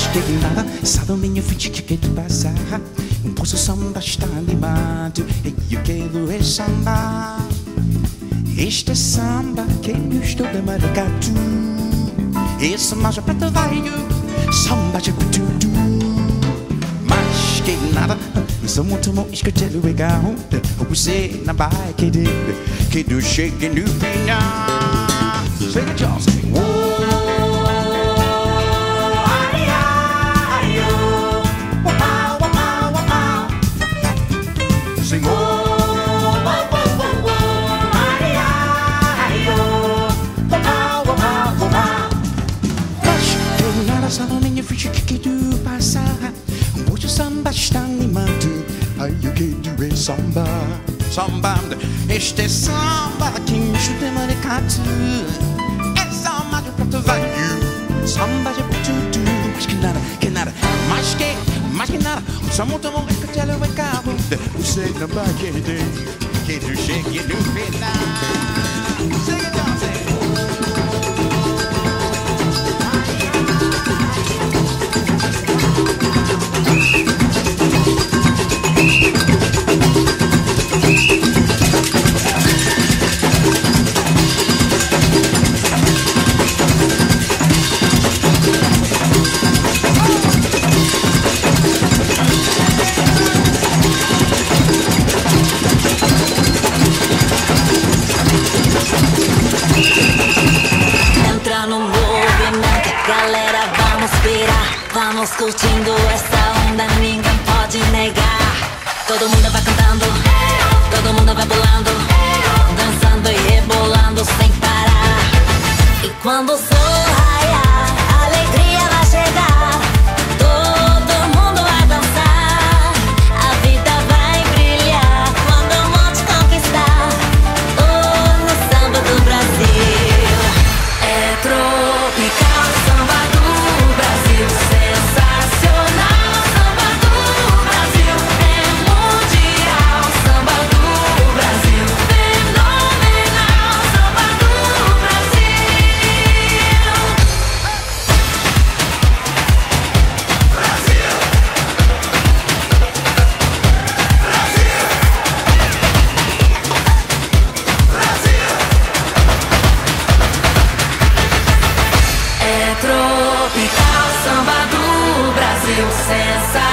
que nada, sabe finge que quer passar. Pois o samba está animado e eu quero é samba. Este samba que eu estou de maracatu. Esse marcha prata vai, samba de tudo. Mas que nada, sou muito bom escutar o legal. Você na bike que do shake no final. Chega de osso. Sing Salomé finge que tu passa. Pois o samba está animado. Ai, eu quero é samba. Samba, este samba que me chuta maracatu. É samba de prato velho. Samba de tudo. Mas que nada, mais que nada. Só muito bom que te leva em cabo. Você não vai querer que tu chegue no final. Siga, Johnson. Galera, vamos pirar, vamos curtindo essa onda, ninguém pode negar. Todo mundo vai cantando, todo mundo vai pulando, dançando e rebolando sem parar. E quando o sol raiar, a alegria vai chegar. Todo mundo vai dançar, a vida vai brilhar quando o monte conquistar. Oh, no samba do Brasil é tropical. Tropical, samba do Brasil, sensacional.